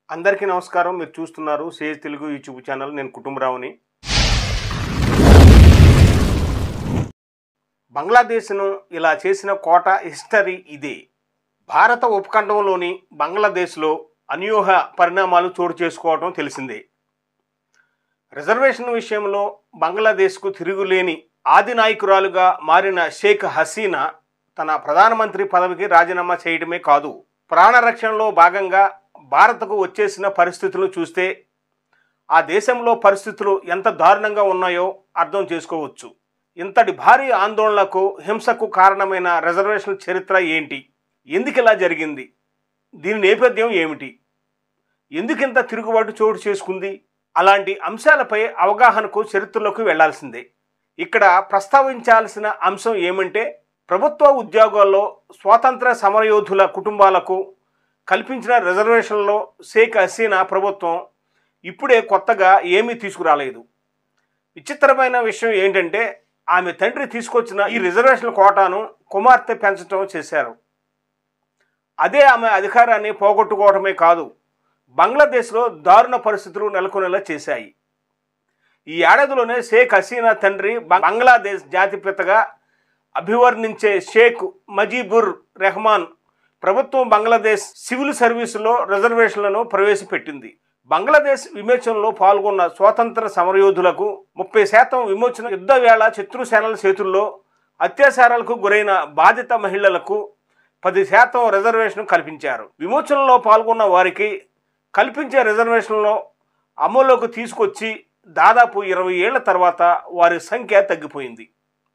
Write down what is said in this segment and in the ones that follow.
అందరికీ నమస్కారం. మీరు చూస్తున్నారు సేజ్ తెలుగు యూట్యూబ్ ఛానల్. నేను కుటుంబరావుని. బంగ్లాదేశ్ను ఇలా చేసిన కోట హిస్టరీ ఇదే. భారత ఉపఖండంలోని బంగ్లాదేశ్లో అనూహ్య పరిణామాలు చోటు చేసుకోవడం తెలిసిందే. రిజర్వేషన్ విషయంలో బంగ్లాదేశ్కు తిరుగులేని ఆది నాయకురాలుగా మారిన షేక్ హసీనా తన ప్రధానమంత్రి పదవికి రాజీనామా చేయడమే కాదు, ప్రాణరక్షణలో భాగంగా భారత్కు వచ్చేసిన పరిస్థితులు చూస్తే ఆ దేశంలో పరిస్థితులు ఎంత దారుణంగా ఉన్నాయో అర్థం చేసుకోవచ్చు. ఇంతటి భారీ ఆందోళనకు, హింసకు కారణమైన రిజర్వేషన్ చరిత్ర ఏంటి? ఎందుకు ఇలా జరిగింది? దీని నేపథ్యం ఏమిటి? ఎందుకింత తిరుగుబాటు చోటు చేసుకుంది? అలాంటి అంశాలపై అవగాహనకు చరిత్రలోకి వెళ్లాల్సిందే. ఇక్కడ ప్రస్తావించాల్సిన అంశం ఏమంటే, ప్రభుత్వ ఉద్యోగాల్లో స్వాతంత్ర సమరయోధుల కుటుంబాలకు కల్పించిన రిజర్వేషన్లో షేక్ హసీనా ప్రభుత్వం ఇప్పుడే కొత్తగా ఏమీ తీసుకురాలేదు. విచిత్రమైన విషయం ఏంటంటే, ఆమె తండ్రి తీసుకొచ్చిన ఈ రిజర్వేషన్ కోటాను కుమార్తె పెంచడం చేశారు. అదే ఆమె అధికారాన్ని పోగొట్టుకోవడమే కాదు, బంగ్లాదేశ్లో దారుణ పరిస్థితులు నెలకొనేలా చేశాయి. ఈ ఏడాదిలోనే షేక్ హసీనా తండ్రి బంగ్లాదేశ్ జాతిపితగా అభివర్ణించే షేక్ ముజీబుర్ రెహమాన్ ప్రభుత్వం బంగ్లాదేశ్ సివిల్ సర్వీసులో రిజర్వేషన్లను ప్రవేశపెట్టింది. బంగ్లాదేశ్ విమోచనలో పాల్గొన్న స్వాతంత్ర సమరయోధులకు 30% విమోచన యుద్ధ వేళ శత్రుసేనల చేతుల్లో అత్యాచారాలకు గురైన బాధిత మహిళలకు 10% రిజర్వేషన్ కల్పించారు. విమోచనలో పాల్గొన్న వారికి కల్పించే రిజర్వేషన్లో అమల్లోకి తీసుకొచ్చి దాదాపు 20 ఏళ్ల తర్వాత వారి సంఖ్య తగ్గిపోయింది.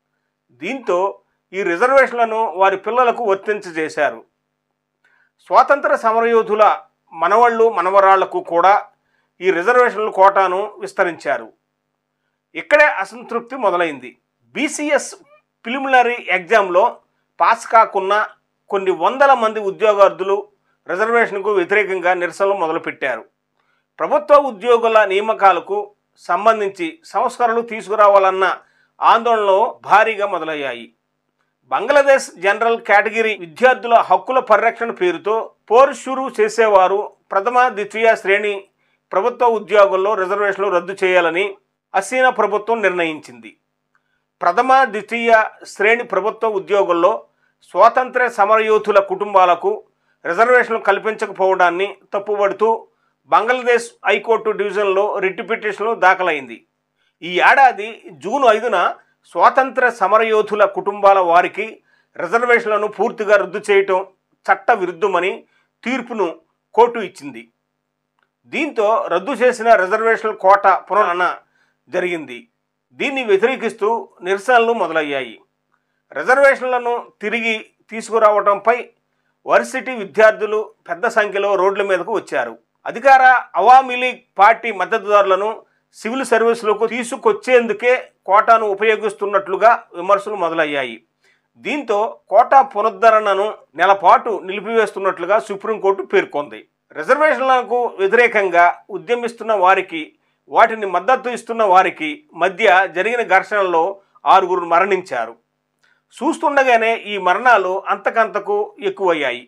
దీంతో ఈ రిజర్వేషన్లను వారి పిల్లలకు వర్తించజేశారు. స్వాతంత్ర సమరయోధుల మనవళ్ళు, మనవరాళ్లకు కూడా ఈ రిజర్వేషన్ల కోటాను విస్తరించారు. ఇక్కడే అసంతృప్తి మొదలైంది. బీసీఎస్ ప్రిలిమినరీ ఎగ్జామ్లో పాస్ కాకున్న కొన్ని వందల మంది ఉద్యోగార్థులు రిజర్వేషన్కు వ్యతిరేకంగా నిరసనలు మొదలుపెట్టారు. ప్రభుత్వ ఉద్యోగుల నియామకాలకు సంబంధించి సంస్కరణలు తీసుకురావాలన్న ఆందోళనలు భారీగా మొదలయ్యాయి. బంగ్లాదేశ్ జనరల్ కేటగిరీ విద్యార్థుల హక్కుల పరిరక్షణ పేరుతో పోరుషురు చేసేవారు ప్రథమ, ద్వితీయ శ్రేణి ప్రభుత్వ ఉద్యోగుల్లో రిజర్వేషన్లు రద్దు చేయాలని హసీనా ప్రభుత్వం నిర్ణయించింది. ప్రథమ, ద్వితీయ శ్రేణి ప్రభుత్వ ఉద్యోగుల్లో స్వాతంత్ర సమరయోధుల కుటుంబాలకు రిజర్వేషన్లు కల్పించకపోవడాన్ని తప్పుపడుతూ బంగ్లాదేశ్ హైకోర్టు డివిజన్లో రిట్ పిటిషన్ దాఖలైంది. ఈ ఏడాది జూన్ 5న స్వాతంత్ర సమరయోధుల కుటుంబాల వారికి రిజర్వేషన్లను పూర్తిగా రద్దు చేయటం చట్ట విరుద్ధమని తీర్పును కోర్టు ఇచ్చింది. దీంతో రద్దు చేసిన రిజర్వేషన్ల కోట పునరుద్ధరణ జరిగింది. దీన్ని వ్యతిరేకిస్తూ నిరసనలు మొదలయ్యాయి. రిజర్వేషన్లను తిరిగి తీసుకురావడంపై వర్సిటీ విద్యార్థులు పెద్ద సంఖ్యలో రోడ్ల మీదకు వచ్చారు. అధికార అవామీ లీగ్ పార్టీ మద్దతుదారులను సివిల్ సర్వీసులకు తీసుకొచ్చేందుకే కోటాను ఉపయోగిస్తున్నట్లుగా విమర్శలు మొదలయ్యాయి. దీంతో కోటా పునరుద్ధరణను నెలపాటు నిలిపివేస్తున్నట్లుగా సుప్రీంకోర్టు పేర్కొంది. రిజర్వేషన్లకు వ్యతిరేకంగా ఉద్యమిస్తున్న వారికి, వాటిని మద్దతు ఇస్తున్న వారికి మధ్య జరిగిన ఘర్షణల్లో 6 మరణించారు. చూస్తుండగానే ఈ మరణాలు అంతకంతకు ఎక్కువయ్యాయి.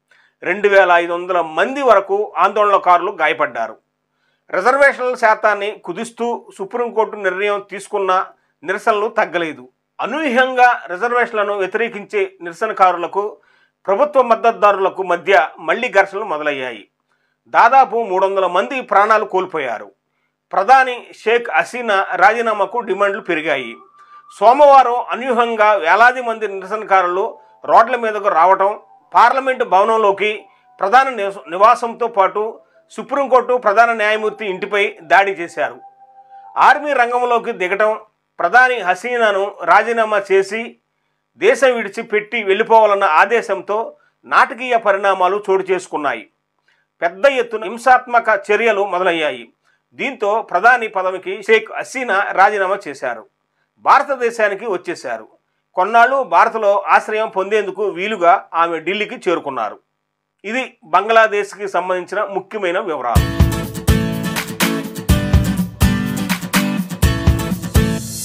2500 మంది వరకు ఆందోళనకారులు గాయపడ్డారు. రిజర్వేషన్ల శాతాన్ని కుదిస్తూ సుప్రీంకోర్టు నిర్ణయం తీసుకున్న నిరసనలు తగ్గలేదు. అనూహ్యంగా రిజర్వేషన్లను వ్యతిరేకించే నిరసనకారులకు, ప్రభుత్వ మద్దతుదారులకు మధ్య మళ్లీ ఘర్షణలు మొదలయ్యాయి. దాదాపు 300 మంది ప్రాణాలు కోల్పోయారు. ప్రధాని షేక్ హసీనా రాజీనామాకు డిమాండ్లు పెరిగాయి. సోమవారం అనూహ్యంగా వేలాది మంది నిరసనకారులు రోడ్ల మీదకు రావటం, పార్లమెంటు భవనంలోకి, ప్రధాన నివాసంతో పాటు సుప్రీంకోర్టు ప్రధాన న్యాయమూర్తి ఇంటిపై దాడి చేశారు. ఆర్మీ రంగంలోకి దిగటం, ప్రధాని హసీనాను రాజీనామా చేసి దేశం విడిచిపెట్టి వెళ్ళిపోవాలన్న ఆదేశంతో నాటకీయ పరిణామాలు చోటు చేసుకున్నాయి. పెద్ద ఎత్తున హింసాత్మక చర్యలు మొదలయ్యాయి. దీంతో ప్రధాని పదవికి షేక్ హసీనా రాజీనామా చేశారు. భారతదేశానికి వచ్చేశారు. కొన్నాళ్ళు భారత్లో ఆశ్రయం పొందేందుకు వీలుగా ఆమె ఢిల్లీకి చేరుకున్నారు. ఇది బంగ్లాదేశ్కి సంబంధించిన ముఖ్యమైన వివరాలు.